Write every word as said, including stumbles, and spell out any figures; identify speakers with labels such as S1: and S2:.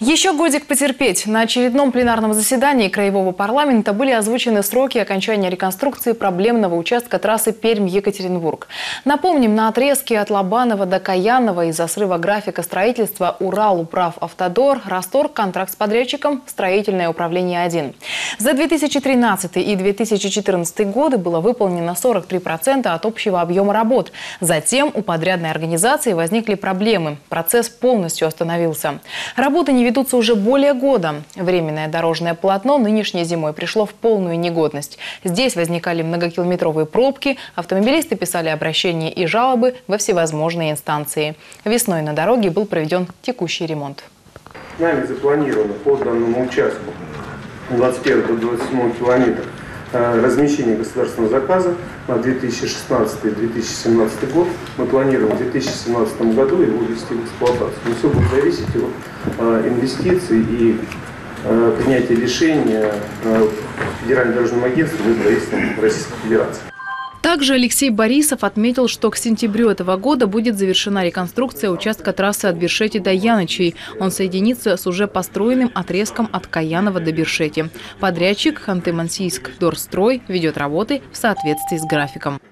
S1: Еще годик потерпеть. На очередном пленарном заседании Краевого парламента были озвучены сроки окончания реконструкции проблемного участка трассы Пермь-Екатеринбург. Напомним, на отрезке от Лобанова до Каянова из-за срыва графика строительства Урал-Управавтодор расторг контракт с подрядчиком «Строительное управление один». За две тысячи тринадцатый и две тысячи четырнадцатый годы было выполнено сорок три процента от общего объема работ. Затем у подрядной организации возникли проблемы. Процесс полностью остановился. Работы не ведутся уже более года. Временное дорожное полотно нынешней зимой пришло в полную негодность. Здесь возникали многокилометровые пробки, автомобилисты писали обращения и жалобы во всевозможные инстанции. Весной на дороге был проведен текущий ремонт.
S2: Нами запланировано по данному участку двадцать первого до двадцать седьмого километра размещение государственного заказа на две тысячи шестнадцатый — две тысячи семнадцатый год. Мы планируем в две тысячи семнадцатом году его ввести в эксплуатацию. Но все будет зависеть от инвестиций и принятия решения Федеральным дорожным агентством и правительством Российской Федерации.
S1: Также Алексей Борисов отметил, что к сентябрю этого года будет завершена реконструкция участка трассы от Бершети до Янычей. Он соединится с уже построенным отрезком от Каянова до Бершети. Подрядчик Ханты-Мансийск Дорстрой ведет работы в соответствии с графиком.